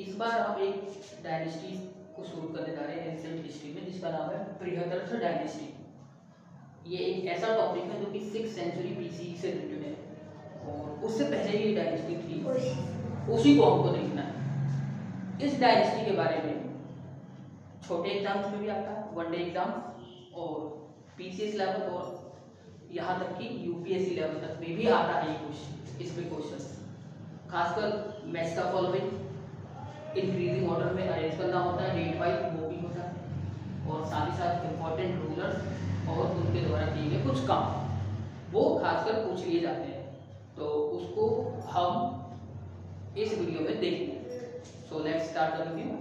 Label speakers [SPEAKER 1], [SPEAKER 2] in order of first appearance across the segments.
[SPEAKER 1] इस बार हम एक डायनेस्टी को शुरू करने जा रहे हैं एंशिएंट हिस्ट्री में, जिसका नाम है बृहद्रथ डायनेस्टी। ये एक ऐसा टॉपिक है जो कि 6th सेंचुरी BC से रिलेटेड है और उससे पहले ये डायनेस्टी थी, उसी को हमको देखना है। इस डायनेस्टी के बारे में छोटे एग्जाम्स में भी आता है, वनडे एग्जाम्स और PCS लेवल और यहाँ तक कि UPSC लेवल तक में भी आता है ये क्वेश्चन। इसमें क्वेश्चन खासकर मैथ्स का फॉलोइंग इंक्रीजिंग ऑर्डर में अरेंज करना होता है, डेट वाइज वो भी होता है और साथ ही साथ इम्पोर्टेंट रूलर्स और उनके द्वारा किए गए कुछ काम वो खासकर पूछ लिए जाते हैं, तो उसको हम इस वीडियो में देखेंगे। So let's start the video.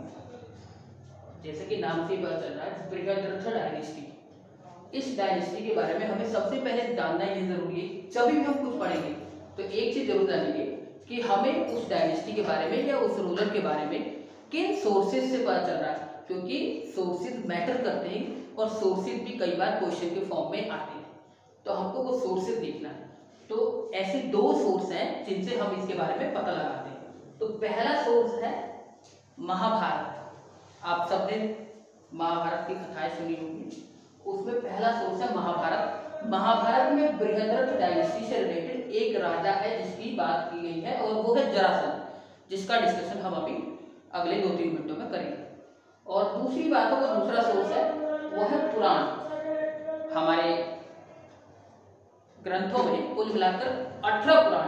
[SPEAKER 1] जैसे कि नाम से पता चल रहा है बृहद्रथ डायनेस्टी। इस डायनेस्टी के बारे में हमें सबसे पहले जानना ये जरूरी है, जब भी हम कुछ पढ़ेंगे तो एक चीज जरूर जानेंगे कि हमें उस डायनेस्टी के बारे में या उस रूलर के बारे में किन सोर्सेज से पता चल रहा है, क्योंकि सोर्सेज मैटर करते हैं और सोर्सेज भी कई बार क्वेश्चन के फॉर्म में आते हैं, तो हमको वो सोर्सेज देखना है। तो ऐसे दो सोर्स हैं जिनसे हम इसके बारे में पता लगाते हैं। तो पहला सोर्स है महाभारत। आप सबने महाभारत की कथाएं सुनी होंगी, उसमें पहला सोर्स है महाभारत। महाभारत में बृहद्रथ डायनेस्टी से रिलेटेड एक राजा है जिसकी बात की गई है और वो है जरासंध, जिसका डिस्कशन हम अभी अगले 2-3 मिनटों में करेंगे। और दूसरी बात है, वो दूसरा सोर्स है वो है पुराण। हमारे ग्रंथों में कुल मिलाकर 18 पुराण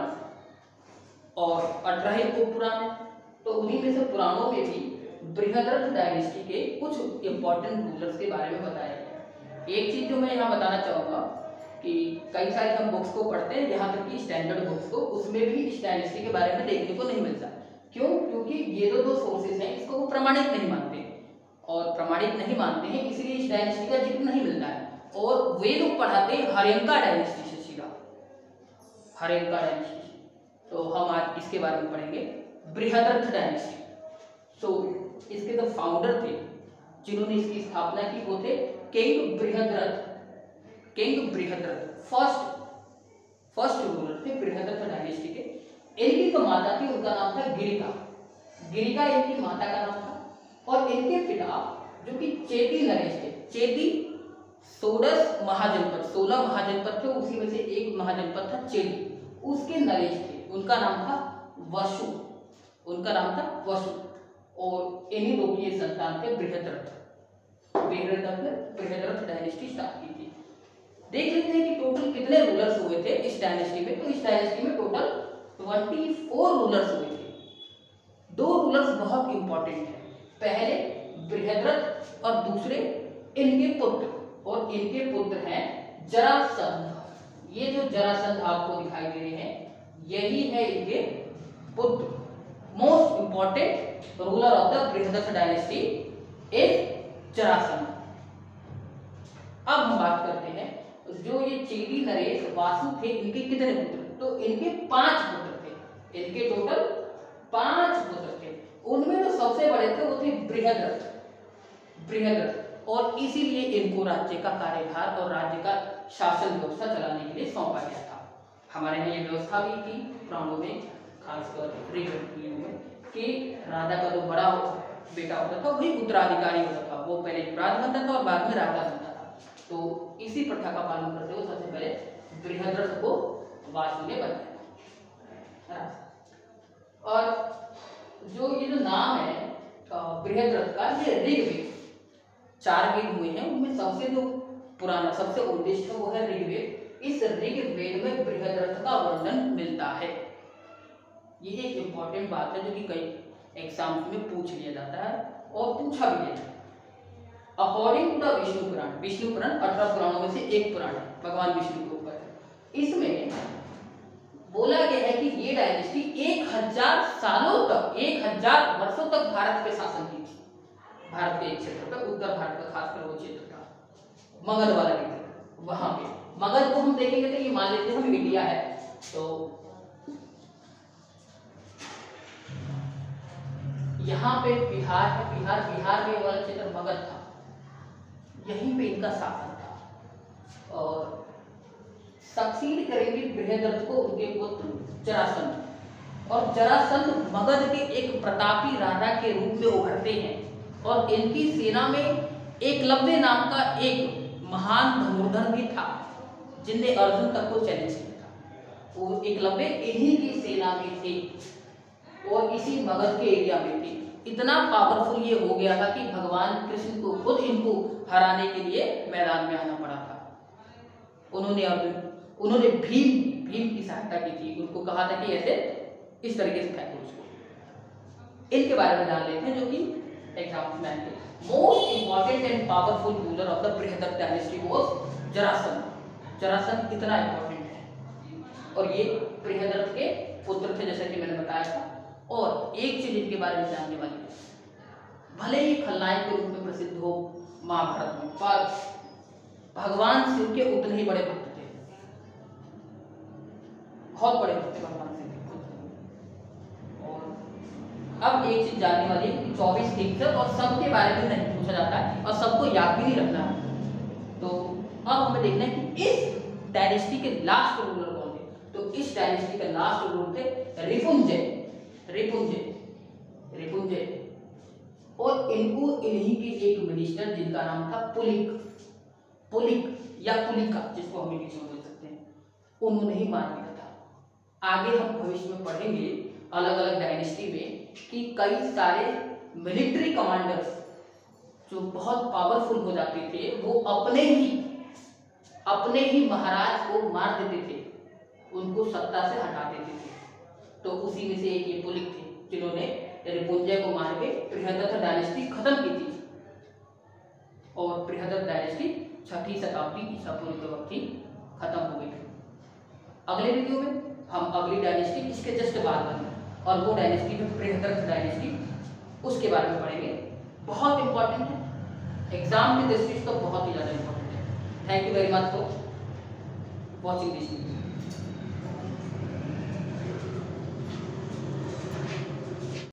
[SPEAKER 1] और 18 ही उप पुराण है, तो उन्हीं में से पुराणों में भी बृहद्रथ डायनेस्टी के कुछ इंपॉर्टेंट रूलर्स के बारे में बताया गया। एक चीज जो मैं यहाँ बताना चाहूँगा कि कई सारी हम बुक्स को पढ़ते हैं, यहाँ तक कि स्टैंडर्ड बुक्स को, उसमें भी इस डायनेस्टी के बारे में देखने को नहीं मिलता। क्यों? क्योंकि ये जो दो सोर्सेज हैं इसको वो प्रमाणित नहीं मानते, और प्रमाणित नहीं मानते हैं इसलिए इस डायनेस्टी का जिक्र नहीं मिलता है। और वे लोग पढ़ाते हैं हर्यंका डायनेस्टी से, सीधा हर्यंका डायनेस्टी से। तो हम आज इसके बारे में पढ़ेंगे बृहद्रथ डायनेस्टी। सो इसके जो फाउंडर थे जिन्होंने इसकी स्थापना की वो थे king Brihadratha. King Brihadratha first ruler थे बृहद्रथ डायनेस्टी के। इनकी जो माता थी उनका नाम था गिरिका। गिरिका इनकी माता का नाम था और इनके पिता जो कि चेदी नरेश थे। चेदी 16 महाजनपद 16 महाजनपद थे, उसी में से एक महाजनपद था चेदी, उसके नरेश थे। उनका नाम था वसु, उनका नाम था वसु। और इन्हीं दो की संतान थे बृहद्रथ। बृहद्रथ डायनेस्टी स्टार्ट की थी। देख लेते हैं कि टोटल कितने रूलर्स हुए थे इस डायनेस्टी में। तो इस डायनेस्टी में टोटल 24 रूलर्स हुए थे। दो रूलर्स बहुत इंपॉर्टेंट हैं, पहले बृहद्रथ और दूसरे इनके पुत्र, और इनके पुत्र हैं जरासंध। ये जो जरासंध आपको दिखाई दे रहे हैं यही है इनके पुत्र। Most important ruler of the Brihadratha dynasty is Jarasandha. अब हम बात करते हैं जो ये चेदी नरेश वासु थे, इनके कितने पुत्र? तो इनके 5 पुत्र थे। इनके टोटल 5 पुत्र थे। उनमें जो सबसे बड़े थे वो थे बृहद्रथ। और इसीलिए इनको राज्य का कार्यभार और राज्य का शासन व्यवस्था चलाने के लिए सौंपा गया था। हमारे यहाँ ये व्यवस्था भी थी पुराणों में, खासकर ऋग्वेद में, कि राजा का जो बड़ा बेटा होता था वही उत्तराधिकारी होता था। वो पहले युवराज बनता था और बाद में राजा बनता था। तो इसी प्रथा का पालन करते हुए सबसे पहले बृहद्रथ को वासु ने बनाया। और जो ये जो नाम है बृहद्रथ का, ये ऋग्वेद 4 वेद हुए हैं, उनमें सबसे जो पुराना सबसे ओल्डेस्ट है वो है ऋग्वेद। इस ऋग्वेद में बृहद्रथ का वर्णन मिलता है। ये एक इंपॉर्टेंट बात है जो कि कई एग्जाम में पूछ लिया जाता है और पूछा भी गया है। According to the Vishnu Purana 18 पुराणों में से एक पुराण है, भगवान विष्णु के ऊपर। इसमें बोला गया है कि ये डायनेस्टी 1000 सालों तक, 1000 वर्षों तक भारत पे शासन की थी। भारत के एक क्षेत्र पे, उत्तर भारत का खासकर वो क्षेत्र था, मगध वाला क्षेत्र, वहां पे। मगध को हम देखेंगे तो ये मान लेते हैं हम इंडिया है, तो यहाँ पे बिहार है, बिहार में वाला क्षेत्र मगध था, यहीं पे इनका शासन था। और सक्सीड करेंगे बृहद्रथ को उनके पुत्र जरासंध। और जरासंध मगध के एक प्रतापी राजा के रूप में उभरते हैं और इनकी सेना में एकलव्य नाम का एक महान धनुर्धर भी था जिनने अर्जुन तक को चैलेंज किया था। वो एकलव्य इन्हीं की सेना में थे और इसी मगध के एरिया में थे। इतना पावरफुल ये हो गया था कि भगवान कृष्ण को खुद इनको हराने के लिए मैदान में आना पड़ा था। उन्होंने भीम की सहायता की थी। उनको कहा था कि ऐसे इस तरीके से फेंको उसको। इनके बारे में जान लेते हैं जो कि एग्जाम्पल में आएंगे। Most important and powerful ruler of the Brihadratha dynasty was Jarasandha. Jarasandha इतना इंपॉर्टेंट है और ये बृहदर के पुत्र थे जैसा कि मैंने बताया था। और एक चीज इनके बारे में जानने वाली है, भले ही खलनायक के रूप में प्रसिद्ध हो महाभारत में, पर भगवान शिव के उतने ही बड़े भक्त थे, बहुत बड़े भक्त थे भगवान शिव के। और अब एक चीज जानने वाली है कि 24 ठीक थे और सबके बारे में नहीं पूछा जाता है और सबको याद भी नहीं रखना है। तो अब हमें देखना है कि इस डायनेस्टी के लास्ट रूलर कौन थे। तो इस डायनेस्टी के लास्ट रूलर थे रिपुंजय। और इनको इन्हीं के एक मिनिस्टर जिनका नाम था पुलिक या पुलिका, जिसको हम इंग्लिश में बोल सकते हैं, उन्होंने ही मार दिया था। आगे हम भविष्य में पढ़ेंगे अलग अलग डायनेस्टी में कि कई सारे मिलिट्री कमांडर्स जो बहुत पावरफुल हो जाते थे वो अपने ही महाराज को मार देते थे, उनको सत्ता से हटा देते थे। तो उसी में से एक ये पुलिक थे जिन्होंने रिपुंजय को मार के बृहदर डायनेस्टी खत्म की थी। और बृहदर डायनेस्टी 6वीं शताब्दी ईसा पूर्व के वक्त ही खत्म हो गई थी। अगले वीडियो में हम अगली डायनेस्टी इसके जस्ट बाद बनी और वो डायनेस्टी में बृहदर डायनेस्टी, उसके बारे में पढ़ेंगे। बहुत इंपॉर्टेंट है, एग्जाम की दृष्टि से तो बहुत ही ज़्यादा इंपॉर्टेंट है। Thank you very much for watching this video.